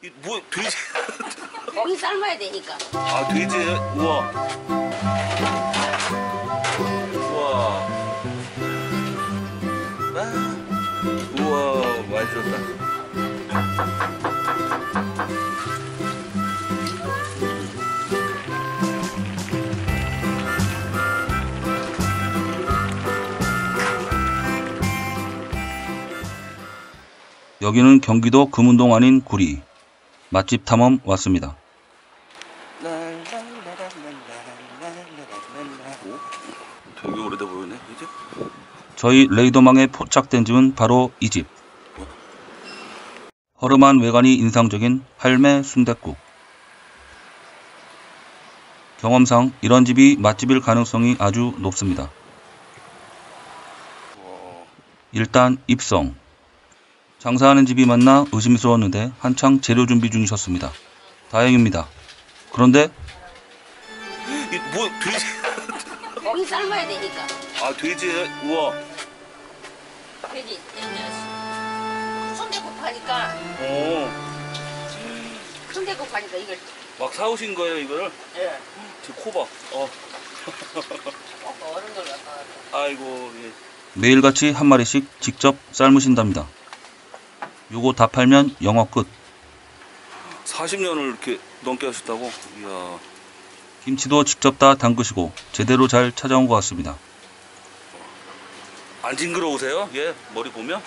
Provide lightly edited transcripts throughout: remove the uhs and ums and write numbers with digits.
뭐 돼지? 고기 삶아야 되니까. 아 돼지. 우와. 우와. 아, 우와 많이 들었다. 여기는 경기도 금운동 아닌 구리. 맛집 탐험 왔습니다. 되게 오래돼 보이네 이제. 저희 레이더망에 포착된 집은 바로 이 집. 허름한 외관이 인상적인 할매 순댓국. 경험상 이런 집이 맛집일 가능성이 아주 높습니다. 일단 입성. 장사하는 집이 맞나 의심스러웠는데 한창 재료 준비 중이셨습니다. 다행입니다. 그런데 뭐 돼지? 고기 삶아야 되니까. 아 돼지. 우와. 돼지 순대국 파니까. 오. 순대국 파니까 이걸. 막 사오신 거예요 이거를? 예. 제 코 봐. 어른 걸 갖다. 아이고. 예. 매일같이 한 마리씩 직접 삶으신답니다. 요거 다 팔면 영업 끝. 40년을 이렇게 넘게 하셨다고? 이야. 김치도 직접 다 담그시고 제대로 잘 찾아온 것 같습니다. 안 징그러우세요? 예, 머리 보면?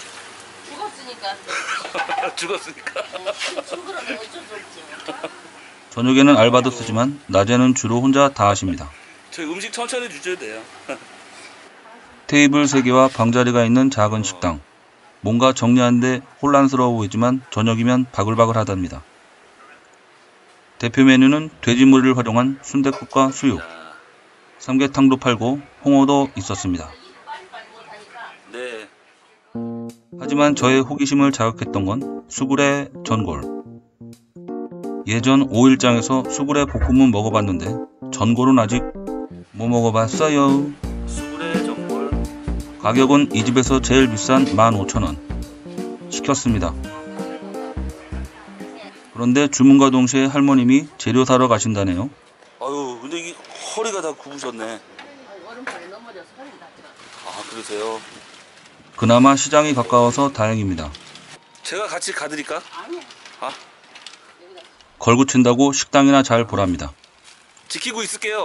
죽었으니까. 죽었으니까. 징그러면 어쩔 수 없지. 저녁에는 알바도 쓰지만 낮에는 주로 혼자 다 하십니다. 저희 음식 천천히 주셔도 돼요. 테이블 3개와 방자리가 있는 작은 식당. 뭔가 정리하는데 혼란스러워 보이지만 저녁이면 바글바글 하답니다. 대표 메뉴는 돼지머리를 활용한 순댓국과 수육, 삼계탕도 팔고 홍어도 있었습니다. 네. 하지만 저의 호기심을 자극했던 건 수구레 전골. 예전 5일장에서 수구레 볶음은 먹어봤는데 전골은 아직 못 먹어봤어요. 수구레 전골. 가격은 이 집에서 제일 비싼 15,000원. 시켰습니다. 그런데 주문과 동시에 할머님이 재료 사러 가신다네요. 아유, 근데 이게 허리가 다 굽으셨네. 얼음판에 넘어져서 허리 다쳐. 아, 그러세요? 그나마 시장이 가까워서 다행입니다. 제가 같이 가드릴까? 아니야. 아, 걸구친다고 식당이나 잘 보랍니다. 지키고 있을게요.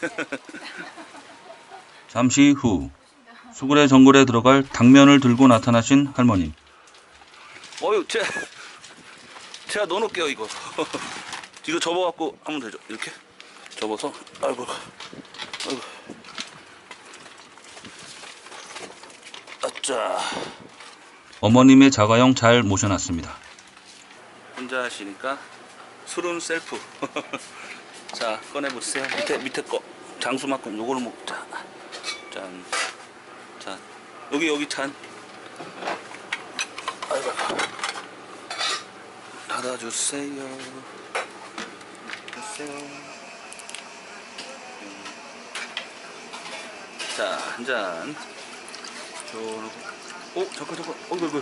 잠시 후 수구레 전골에 들어갈 당면을 들고 나타나신 할머님. 어유, 제가 넣어놓을게요, 이거. 이거 접어갖고 하면 되죠. 이렇게 접어서. 아이고. 아짜. 어머님의 자가용 잘 모셔놨습니다. 혼자 하시니까 술은 셀프. 자, 꺼내보세요. 밑에 거. 장수만큼 요거를 먹자. 짠. 자, 여기 찬. 아이고. 닫아주세요. 자, 한 잔. 오, 잠깐. 어이구.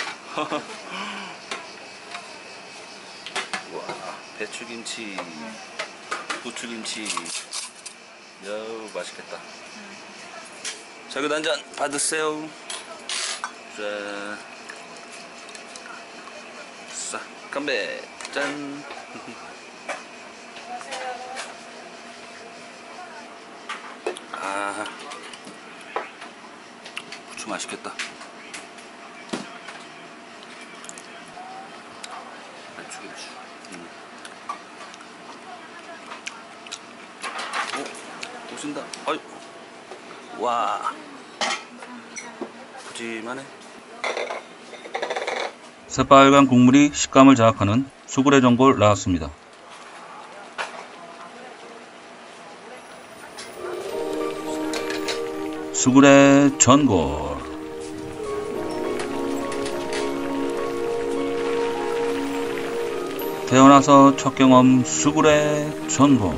와, 배추김치, 부추김치. 여우, 맛있겠다. 자, 이거 한 잔 받으세요. 자, 싹, 건배. 짠. 아, 부추 맛있겠다. 배추김치. 오, 오신다. 아유, 와, 푸짐하네. 새빨간 국물이 식감을 자극하는 수구레 전골 나왔습니다. 수구레 전골. 태어나서 첫 경험 수구레 전골.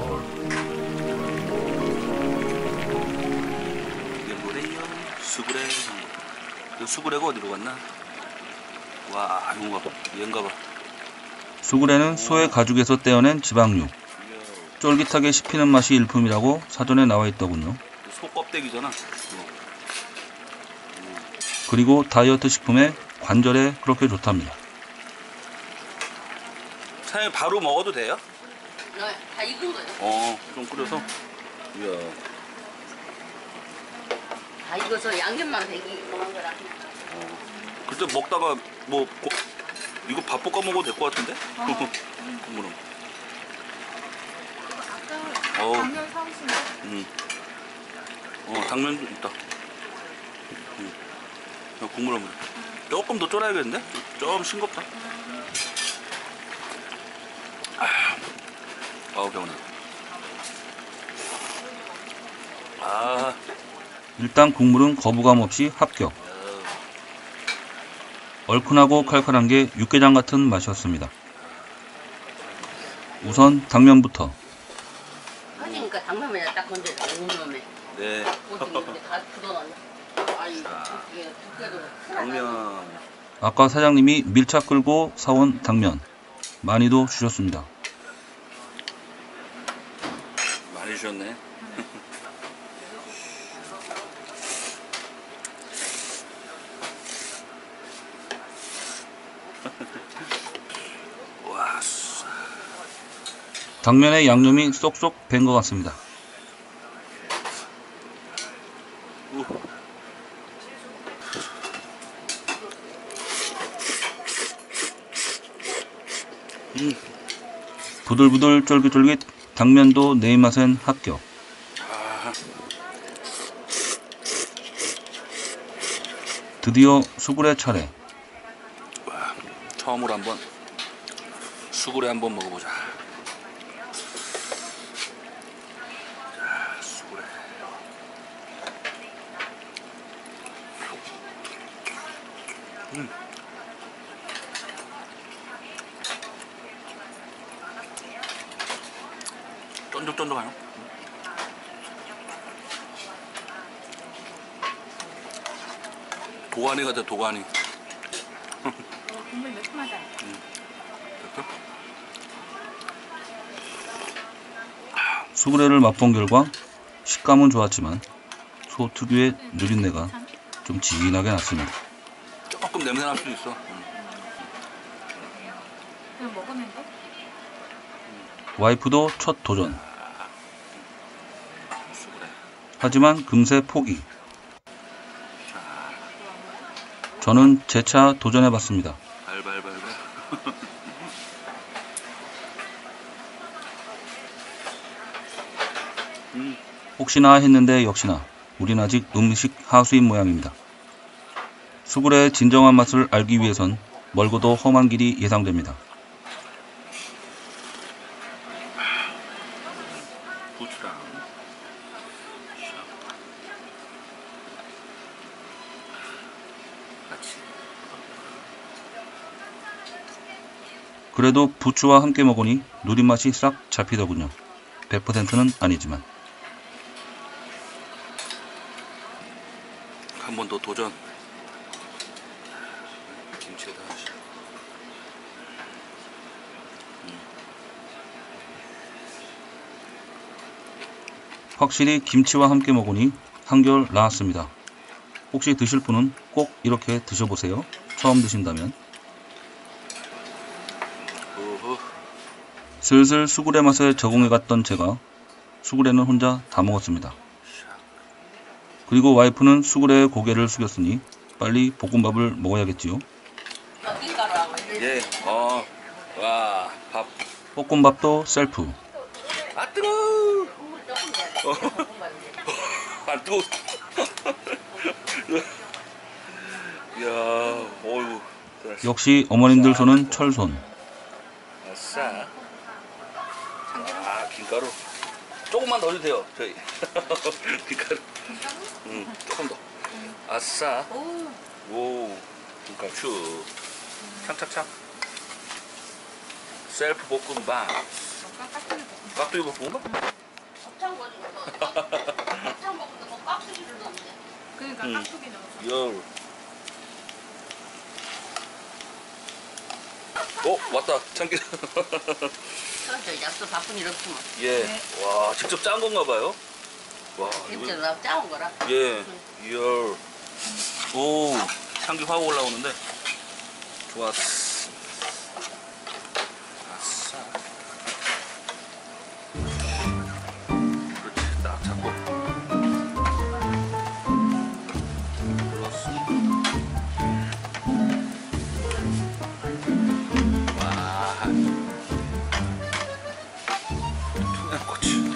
이게 뭐래요? 수구레 전골. 이 수구레가 어디로 갔나? 와, 이거 봐. 얘인가 봐. 수구레는 소의 가죽에서 떼어낸 지방육. 쫄깃하게 씹히는 맛이 일품이라고 사전에 나와 있더군요. 소 껍데기잖아. 그리고 다이어트 식품에 관절에 그렇게 좋답니다. 사장님 바로 먹어도 돼요? 다 익은 거예요. 좀 끓여서. 이야. 다 익어서 양념만 되게 그만 거라. 그때 먹다가 뭐 이거 밥 볶아 먹어도 될 것 같은데? 국물은. 아까 당면 사오신 거? 당면도 있다. 국물 한번. 조금 더 쫄아야겠는데? 좀 싱겁다. 아우 배우네. 일단 국물은 거부감 없이 합격. 얼큰하고 칼칼한 게 육개장 같은 맛이었습니다. 우선 당면부터. 하시니까 당면에 딱 건져서 온몸에. 네. 어떻게 이렇게 다 굳어놨네. 아이 이게 두께도 당면. 아까 사장님이 밀착 끌고 사온 당면 많이도 주셨습니다. 많이 주셨네. 와. 당면에 양념이 쏙쏙 밴 것 같습니다. 부들부들 쫄깃쫄깃 당면도 내 입맛엔 합격. 드디어 수구레 차례. 처음으로 한번 수구레 한번 먹어보자. 자, 수구레. 쫀득쫀득하요. 도가니 같아, 도가니. 국물 매콤하다. 수구레를 맛본 결과 식감은 좋았지만 소 특유의 누린내가 좀 진하게 났습니다. 조금 냄새 날 수도 있어. 그냥 먹으면 돼? 와이프도 첫 도전. 수구레. 하지만 금세 포기. 저는 재차 도전해봤습니다. 발발발발. 혹시나 했는데 역시나 우린 아직 음식 하수인 모양입니다. 수구레의 진정한 맛을 알기 위해선 멀고도 험한 길이 예상됩니다. 부추랑 같이. 그래도 부추와 함께 먹으니 누린맛이 싹 잡히더군요. 100%는 아니지만. 한 번 더 도전. 김치에다 하시. 확실히 김치와 함께 먹으니 한결 나았습니다. 혹시 드실 분은 꼭 이렇게 드셔보세요. 처음 드신다면. 오호. 슬슬 수구레 맛에 적응해갔던 제가 수구레는 혼자 다 먹었습니다. 그리고 와이프는 수구레의 고개를 숙였으니 빨리 볶음밥을 먹어야겠지요. 밀가루하고 예. 와. 밥. 볶음밥도 셀프. 아 뜨거워. 국물 조금 내야 돼. 볶음밥인데. 안 뜨거워. 이야. 어이구. 역시 어머님들 손은 철손. 아싸. 김가루. 조금만 더 주세요. 저희. 김가루. 조금 더. 아싸. 오. 김가루. 착착착. 셀프 볶음밥. 깍두기 볶음밥? 곱창 거리는 거. 곱창 먹는데 뭐 깍두기를 넣는데. 그러니까 깍두기 넣어서. 열. 왔다 참깨. 저 약속 바쁜 일 없구만. 예. 네. 와 직접 짠 건가 봐요. 와 진짜 이거 나 짜온 거라. 예. 이야. 오 향기 확 올라오는데. 좋았어. 아싸. 그렇지 딱 잡고. 눌렀어. 와. 고추.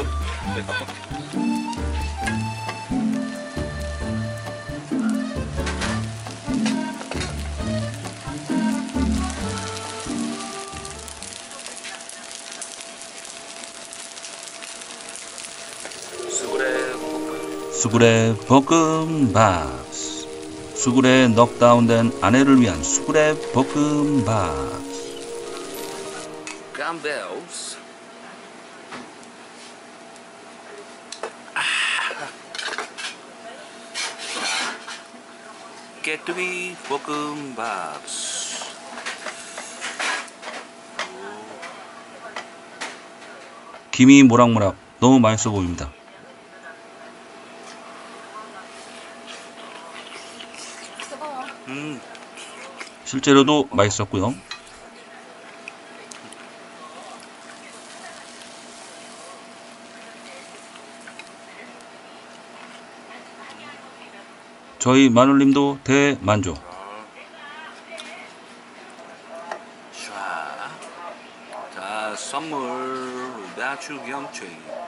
수구레 볶음밥. 수구레 넉다운된 아내를 위한 수구레 볶음밥. 깜벨스. 깨뚜기 볶음밥. 김이 모락모락 너무 맛있어 보입니다. 뜨거워. 실제로도 맛있었고요. 저희 마눌님도 대만족. 자, 선물 배추 경추.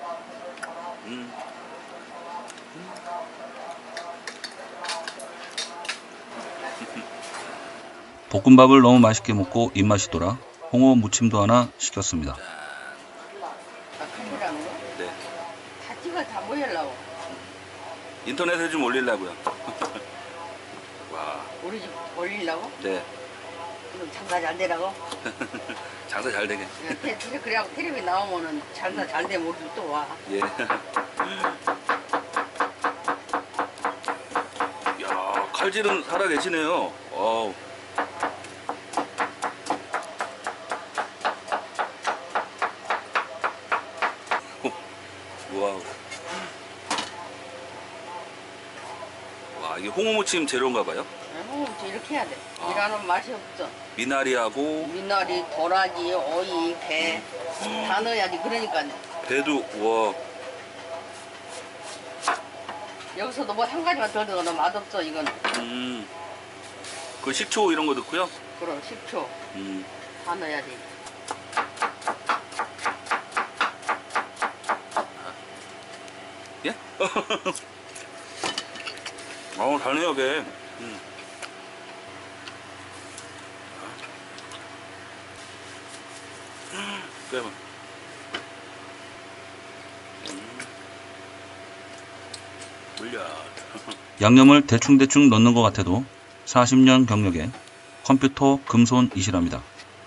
볶음밥을 너무 맛있게 먹고 입맛이 돌아 홍어 무침도 하나 시켰습니다. 카메라는 거? 네. 다 찍어 다 모이려고. 인터넷에 좀 올리려고요. 와, 우리 집 올리려고? 네. 그럼 장사 잘 되라고? 장사 잘 되게. 그래갖고 텔레비 나오면은 장사 잘 되면 우리 또 와. 예. 야, 칼질은 살아 계시네요. 어우. 와우. 와, 이게 홍어무침 재료인가 봐요. 이렇게 해야 돼. 아. 일하는 맛이 없어. 미나리하고 미나리, 도라지, 오이, 배 다 넣어야지. 그러니까 배도 와. 여기서도 뭐 한 가지만 더 넣어도 맛없어 이건. 그 식초 이런 거 넣고요. 그럼 10초 다 넣어야지. 예? 달네요, 게. 빼봐. 물려. 양념을 대충대충 넣는 것 같아도 40년 경력의 컴퓨터 금손이시랍니다.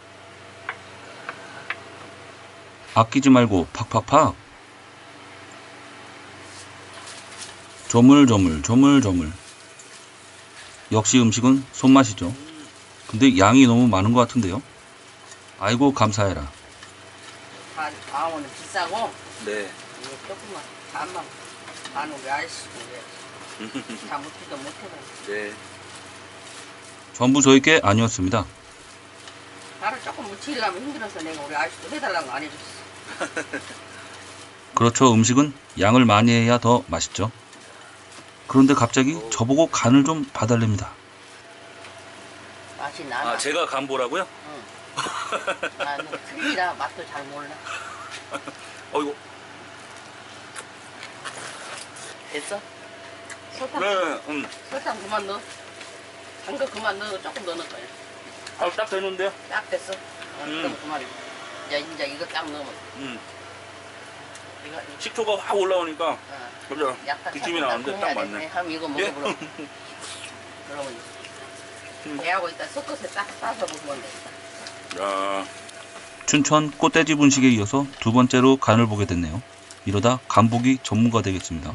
아끼지 말고 팍팍팍. 조물조물. 역시 음식은 손맛이죠. 근데 양이 너무 많은 것 같은데요. 아이고 감사해라. 다 아무는 비싸고 네. 이거 조금만 반만 만 우리 아저씨도 다 못해도 못해도 네. 전부 저희 게 아니었습니다. 나를 조금 묻히려면 힘들어서 내가 우리 아저씨도 해달라고 안 해줬어. 그렇죠. 음식은 양을 많이 해야 더 맛있죠. 그런데 갑자기 저보고 간을 좀 봐달랍니다. 맛이 나나? 아, 제가 간 보라고요? 응. 나는 틀리라 맛도 잘 몰라. 어이구. 됐어? 설탕, 네, 설탕 그만 넣어. 단 거 그만 넣어. 조금 더 넣을 거야. 아, 딱 되는데요? 딱 됐어. 그럼 그만. 이제 이거 딱 넣으면. 이거 식초가 확 올라오니까 그죠? 약간 기침이 나는데 딱 맞네. 하면 이거 예? 먹어보라. 그러면 배하고 있다 섞어서 딱 싸서 먹으면 돼. 야, 춘천 꽃돼지 분식에 이어서 두 번째로 간을 보게 됐네요. 이러다 간보기 전문가 되겠습니다.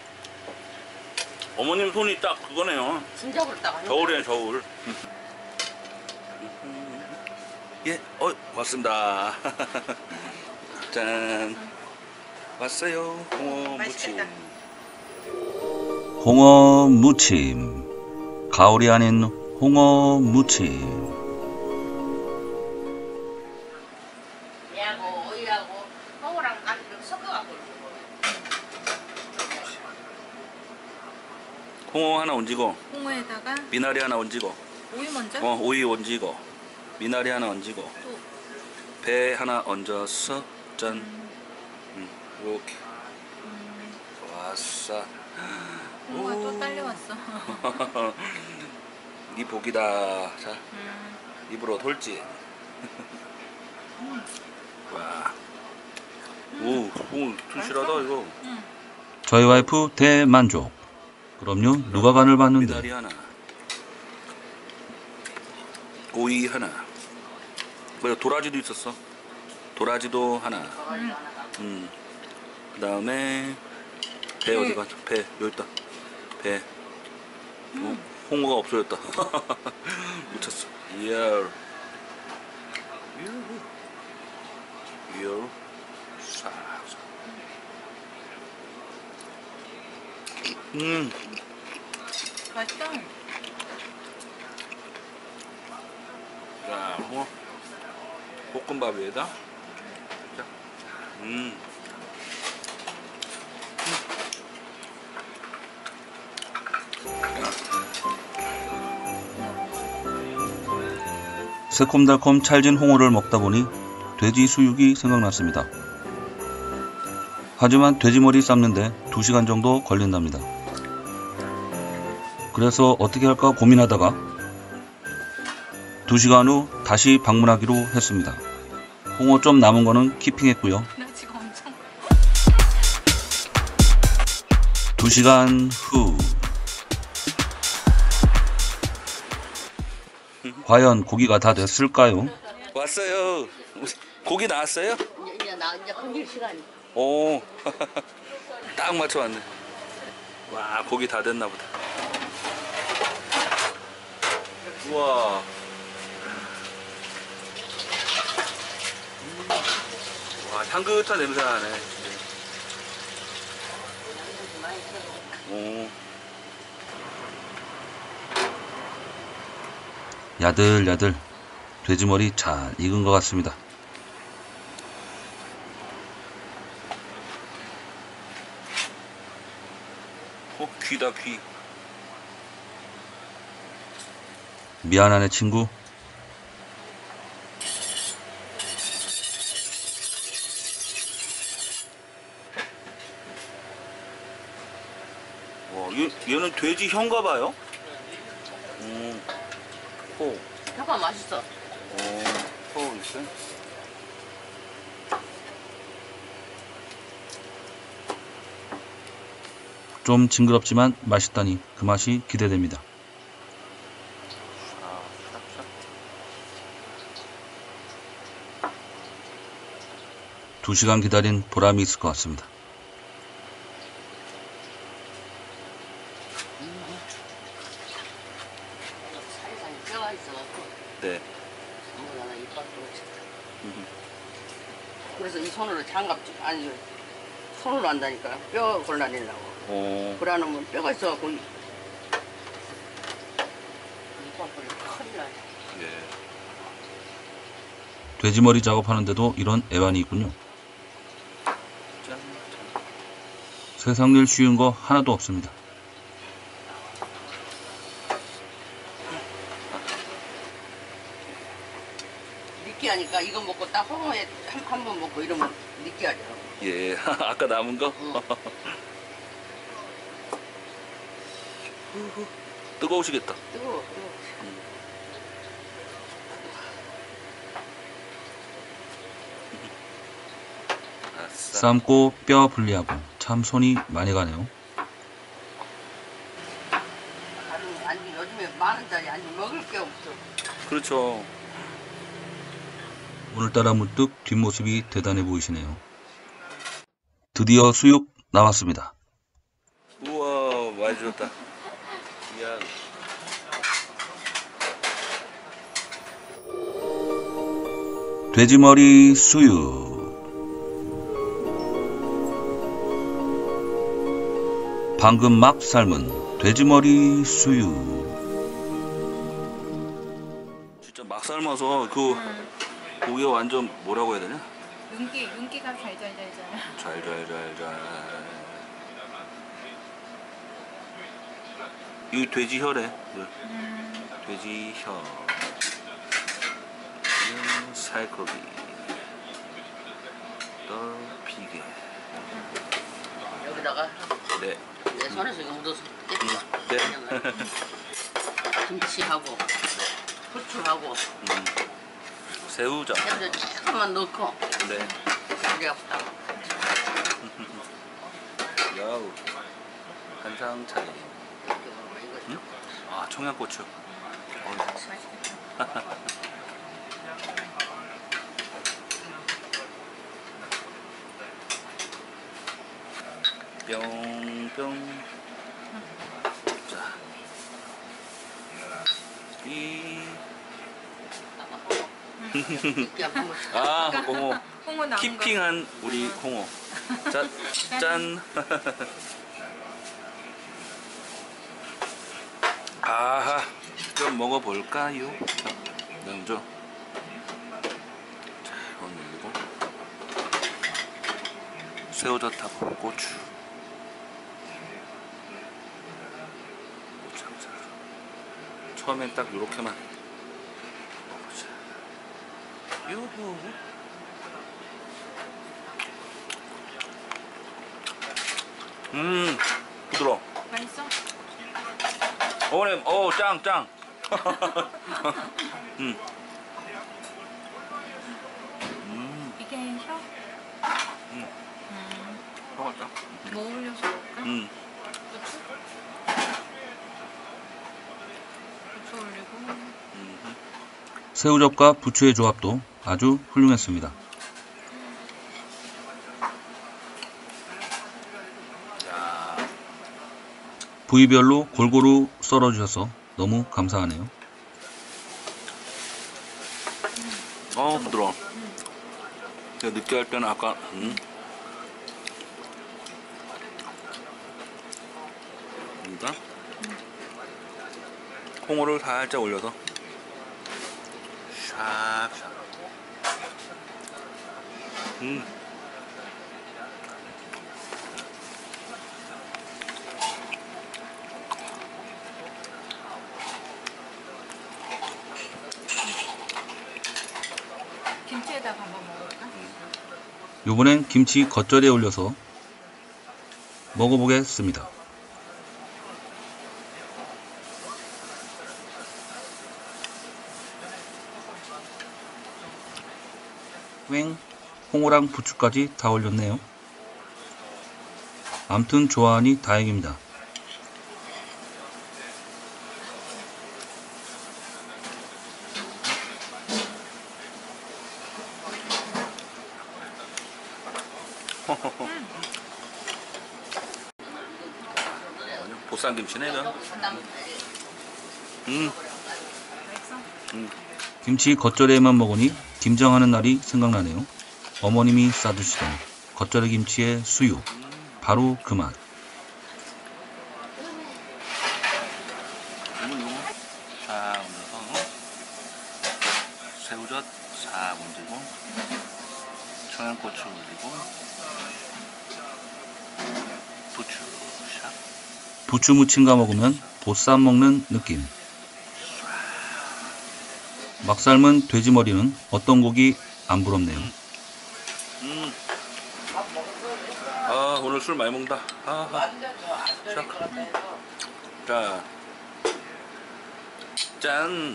어머님 손이 딱 그거네요. 진작으로 딱 하는 저울이네, 저울. 예, 왔습니다. 짠. 왔어요. 홍어 무침. 맛있겠다. 홍어 무침. 가오리 아닌 홍어 무침. 얘하고 오이하고 홍어랑 딱 이렇게 섞어갖고 홍어 하나 얹이고, 홍어에다가 미나리 하나 얹이고, 오이 먼저. 오이 얹이고, 미나리 하나 얹이고, 또 배 하나 얹어서 짠. 이렇게. 왔어. 홍어가 또 딸려왔어. 네 복이다. 자, 입으로 돌지. 와. 오, 튼실하다 이거. 저희 와이프 대만족. 그럼요, 누가 간을 봤는데. 미나리 하나. 오이 하나. 뭐야, 도라지도 있었어. 도라지도 하나. 그 다음에 배 어디 갔어? 배 여기 있다. 배. 홍어가 없어졌다. 묻혔어. 이야. 이야. 싹. 맛있다. 자, 홍어. 볶음밥 위에다. 자. 새콤달콤 찰진 홍어를 먹다 보니 돼지 수육이 생각났습니다. 하지만 돼지머리 삶는데 2시간 정도 걸린답니다. 그래서 어떻게 할까 고민하다가 2시간 후 다시 방문하기로 했습니다. 홍어 좀 남은 거는 키핑했고요. 나 지금 엄청 2시간 후 과연 고기가 다 됐을까요? 왔어요. 고기 나왔어요? 이제 건질 시간이. 오. 딱 맞춰 왔네. 와, 고기 다 됐나 보다. 우와. 와, 향긋한 냄새 나네. 오. 야들야들 돼지머리 잘 익은 것 같습니다. 귀다, 귀. 미안하네 친구. 와, 얘는 돼지 혀인가 봐요? 호. 혀가 맛있어. 호 있어요? 좀 징그럽지만 맛있다니 그 맛이 기대됩니다. 아, 싹싹. 2시간 기다린 보람이 있을 것 같습니다. 살살 뼈가 있어갖고 네. 아무거나 이빨 떨어져. 그래서 이 손으로 장갑 아니 손으로 한다니까 뼈 골라내려고. 그러면 뼈가 있어갖고 이빨 떨어져 큰일 나지. 예. 돼지머리 작업하는데도 이런 애환이 있군요. 짠. 세상 일 쉬운 거 하나도 없습니다. 느끼하니까 이거 먹고 딱 홍어에 한 번 먹고 이러면 느끼하더라고. 예. 아까 남은 거? 뜨거우시겠다. 뜨거워. 아싸. 삶고 뼈 분리하고 참 손이 많이 가네요. 아니 요즘에 10,000원짜리 아니 먹을 게 없어. 그렇죠. 오늘따라 문득 뒷모습이 대단해 보이시네요. 드디어 수육 나왔습니다. 우와, 많이 들었다. 이야. 돼지머리 수육. 방금 막 삶은 돼지머리 수육. 진짜 막 삶아서 그 고기가 완전 뭐라고 해야 되냐? 윤기가 잘잘잘잘. 잘잘잘잘. 이 돼지 혀래. 돼지 혀. 이건 살코기. 또 비계. 여기다가 네. 내 손에서 이거 묻어서 떼지 네. 김치하고 후추하고 새우젓. 새우젓 조금만 넣고 네. 그래갖고 야우. 한상 차림. 이렇게 먹으면 이거 응? 아, 청양고추. 뿅뿅. 자, 이렇게 한번 아, 홍어. 홍어 나온 거. 키핑한 우리 홍어. 자, 짠. 아하, 좀 먹어볼까요? 먼저. 자, 이거 올리고. 새우젓하고 고추. 처음엔 딱 요렇게만 먹어보자. 유후. 부드러워. 맛있어? 어머님, 짱. 이게 혀? 먹었다. 뭐 올려서 먹을까? 고추? 고추 올리고. 새우젓과 부추의 조합도 아주 훌륭했습니다. 부위별로 골고루 썰어주셔서 너무 감사하네요. 부드러워. 내가 느끼할 때는 아까 그러니까 홍어를 살짝 올려서 샥샥. 김치에다가 한번 먹을까? 요번엔 김치 겉절이에 올려서 먹어보겠습니다. 웽! 홍어랑 부추까지 다 올렸네요. 암튼 좋아하니 다행입니다. 보쌈김치네 이건. 맛있어? 김치 겉절이에만 먹으니 김장하는 날이 생각나네요. 어머님이 싸주시던 겉절이 김치의 수육, 바로 그 맛. 싹 얹어서 새우젓 싹 얹고 청양고추 올리고 부추 샥. 부추 무침과 먹으면 보쌈 먹는 느낌. 막 삶은 돼지머리는 어떤 곡이 안 부럽네요. 아, 오늘 술 많이 먹는다. 자, 짠.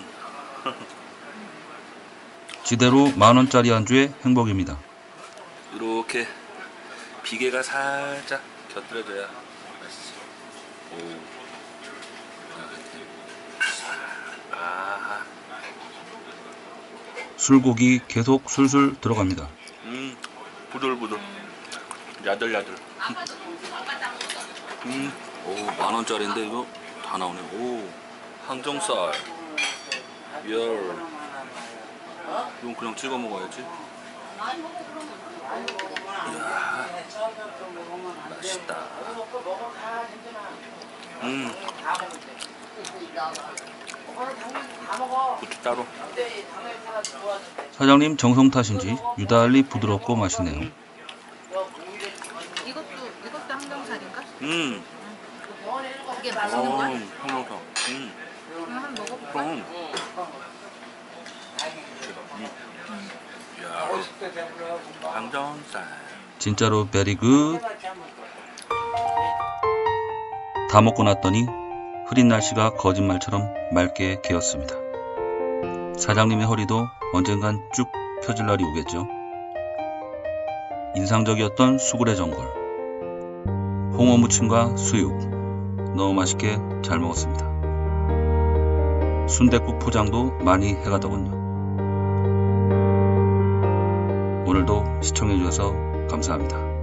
지대로 10,000원짜리 안주의 행복입니다. 이렇게 비계가 살짝 곁들여져야 맛있어. 오. 아하. 술고기 계속 술술 들어갑니다. 부들부들. 야들야들. 오, 10,000원짜리인데 이거 다 나오네. 오, 항정살, 열, 이건 그냥 찍어 먹어야지. 맛있다. 고추 따로. 사장님 정성 탓인지 유달리 부드럽고 맛있네요. 이것도 항정살인가? 이게 어, 맛있는 거야? 형용사. 이거 한번 먹어볼까? 그럼. 이야, 항정살. 진짜로 베리 굿. 다 먹고 났더니 흐린 날씨가 거짓말처럼 맑게 개었습니다. 사장님의 허리도 언젠간 쭉 펴질 날이 오겠죠. 인상적이었던 수구레 전골, 홍어 무침과 수육 너무 맛있게 잘 먹었습니다. 순댓국 포장도 많이 해가더군요. 오늘도 시청해주셔서 감사합니다.